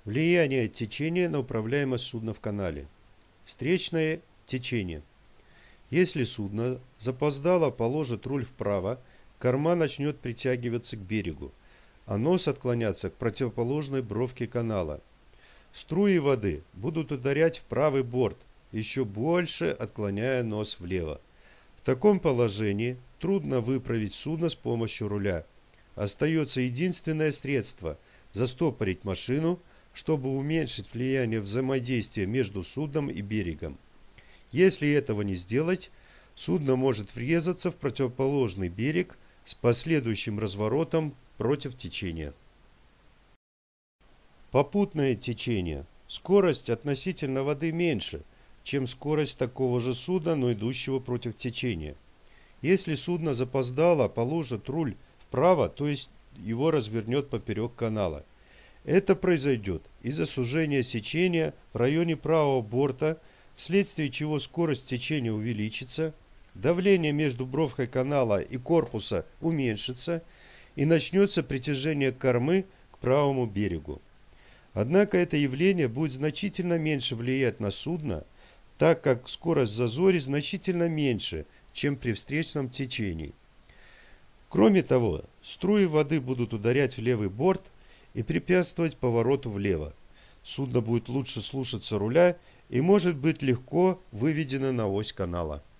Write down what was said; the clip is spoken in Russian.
Влияние течения на управляемость судна в канале. Встречное течение. Если судно запоздало положит руль вправо, корма начнет притягиваться к берегу, а нос отклоняться к противоположной бровке канала. Струи воды будут ударять в правый борт, еще больше отклоняя нос влево. В таком положении трудно выправить судно с помощью руля. Остается единственное средство – застопорить машину, чтобы уменьшить влияние взаимодействия между судном и берегом. Если этого не сделать, судно может врезаться в противоположный берег с последующим разворотом против течения. Попутное течение. Скорость относительно воды меньше, чем скорость такого же судна, но идущего против течения. Если судно запоздало положит руль вправо, то есть его развернет поперек канала. Это произойдет из-за сужения сечения в районе правого борта, вследствие чего скорость течения увеличится, давление между бровкой канала и корпуса уменьшится и начнется притяжение кормы к правому берегу. Однако это явление будет значительно меньше влиять на судно, так как скорость в зазоре значительно меньше, чем при встречном течении. Кроме того, струи воды будут ударять в левый борт и препятствовать повороту влево. Судно будет лучше слушаться руля и может быть легко выведено на ось канала.